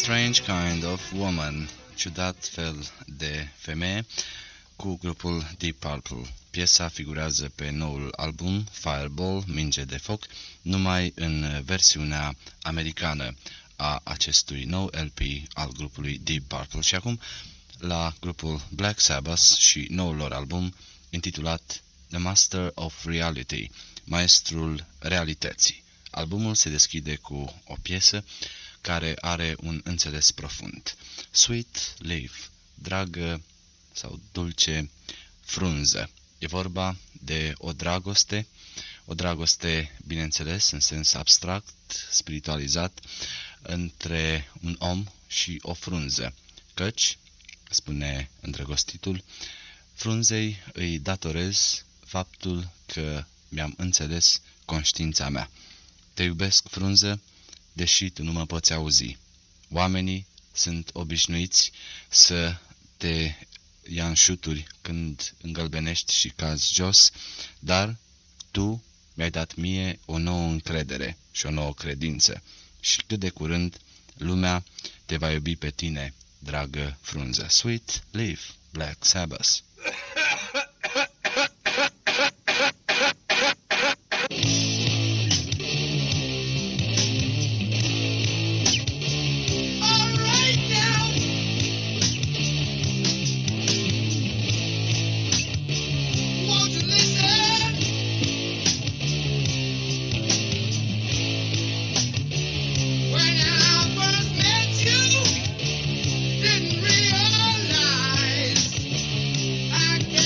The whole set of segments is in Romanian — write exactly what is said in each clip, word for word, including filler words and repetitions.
Strange Kind of Woman, ciudat fel de femeie, cu grupul Deep Purple. Piesa figurează pe noul album Fireball, Minge de foc, numai în versiunea americană a acestui nou L P al grupului Deep Purple. Și acum la grupul Black Sabbath și noul lor album intitulat The Master of Reality, Maestrul Realității. Albumul se deschide cu o piesă care are un înțeles profund. Sweet Leaf, dragă sau dulce frunză. E vorba de o dragoste, o dragoste, bineînțeles, în sens abstract, spiritualizat, între un om și o frunză. Căci, spune îndrăgostitul, frunzei îi datorez faptul că mi-am înțeles conștiința mea. Te iubesc, frunză, deși tu nu mă poți auzi. Oamenii sunt obișnuiți să te ia în șuturi când îngălbenești și cazi jos, dar tu mi-ai dat mie o nouă încredere și o nouă credință și cât de curând lumea te va iubi pe tine, dragă frunză. Sweet Leaf, Black Sabbath. I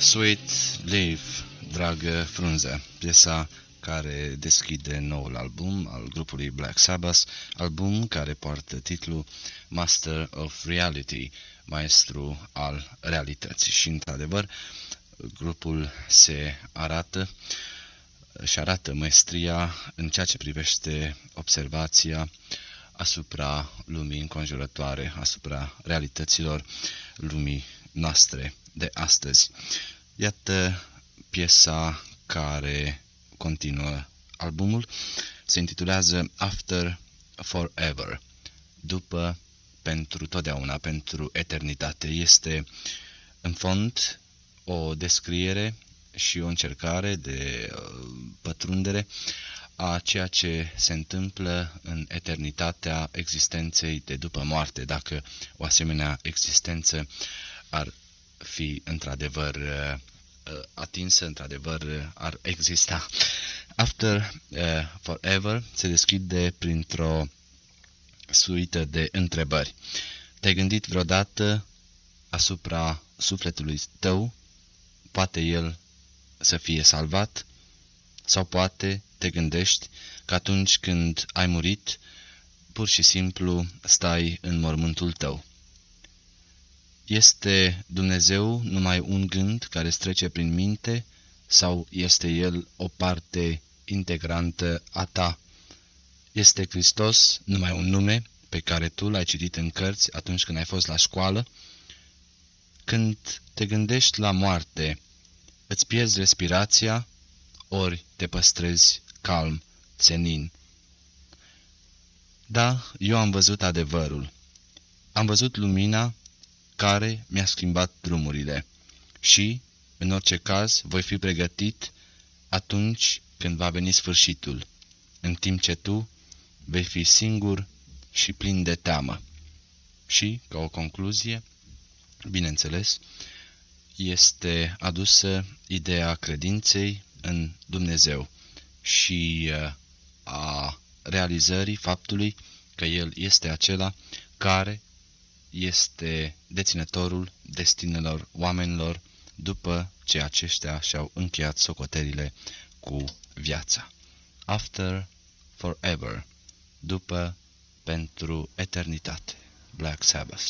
Sweet Leaf, dragă frunză, piesa care deschide noul album al grupului Black Sabbath, album care poartă titlul Master of Reality, maestru al realității. Și, într-adevăr, grupul se arată și arată maestria în ceea ce privește observația asupra lumii înconjurătoare, asupra realităților lumii noastre de astăzi. Iată piesa care continuă albumul, se intitulează After Forever, după, pentru totdeauna, pentru eternitate. Este, în fond, o descriere și o încercare de uh, pătrundere a ceea ce se întâmplă în eternitatea existenței de după moarte, dacă o asemenea existență ar fi într-adevăr uh, atinsă, într-adevăr ar exista. After uh, Forever se deschide printr-o suită de întrebări. Te-ai gândit vreodată asupra sufletului tău? Poate el să fie salvat? Sau poate te gândești că atunci când ai murit, pur și simplu stai în mormântul tău? Este Dumnezeu numai un gând care îți trece prin minte sau este El o parte integrantă a ta? Este Hristos numai un nume pe care tu l-ai citit în cărți atunci când ai fost la școală? Când te gândești la moarte, îți pierzi respirația, ori te păstrezi calm, senin? Da, eu am văzut adevărul. Am văzut lumina care mi-a schimbat drumurile și, în orice caz, voi fi pregătit atunci când va veni sfârșitul, în timp ce tu vei fi singur și plin de teamă. Și, ca o concluzie, bineînțeles, este adusă ideea credinței în Dumnezeu și a realizării faptului că El este acela care este deținătorul destinelor oamenilor după ce aceștia și-au încheiat socotelile cu viața. After Forever, după, pentru eternitate. Black Sabbath.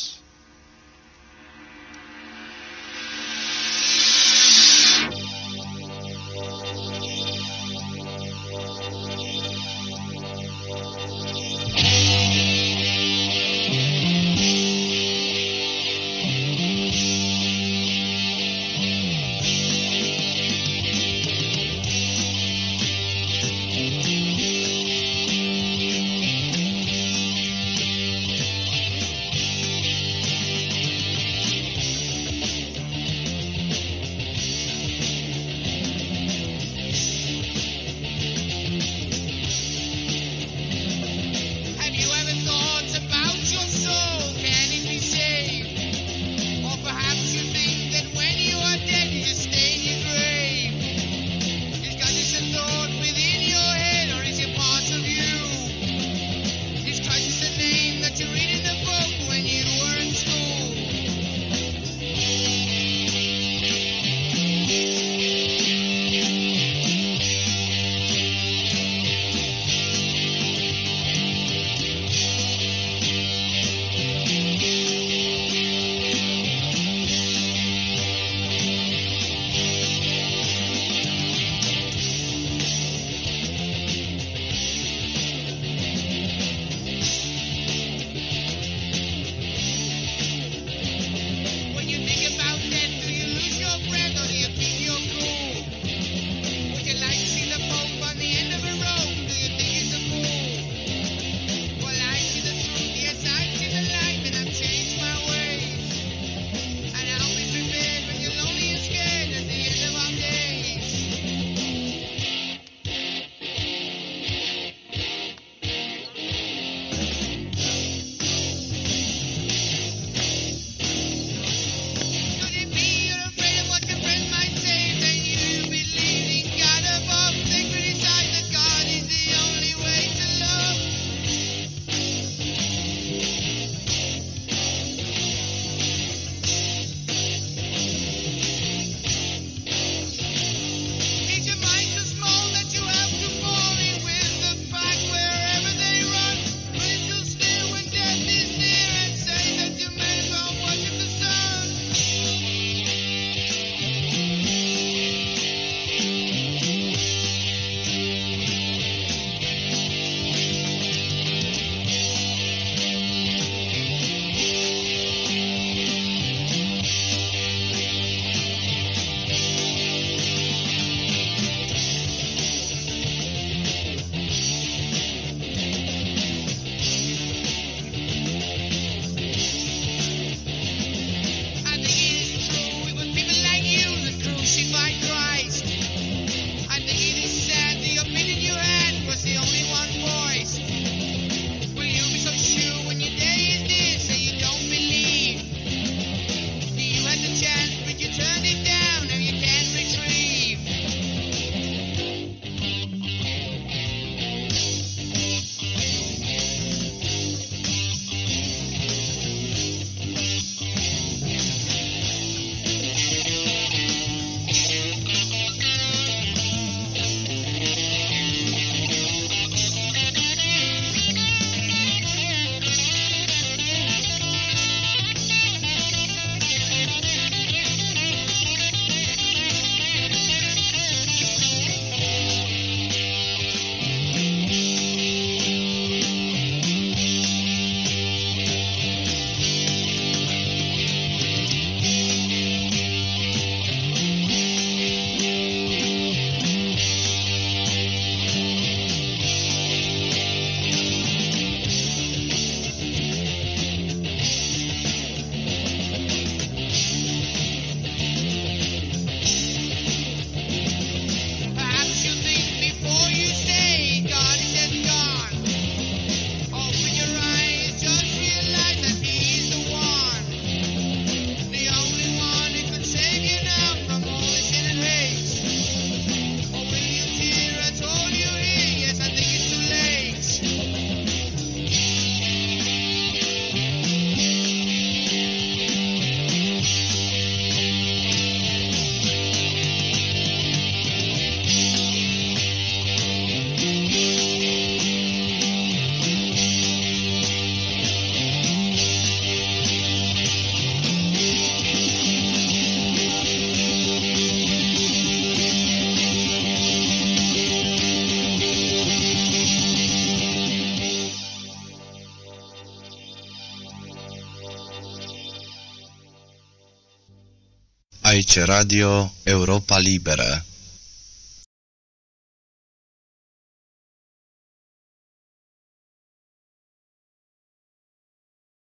Aici Radio Europa Liberă.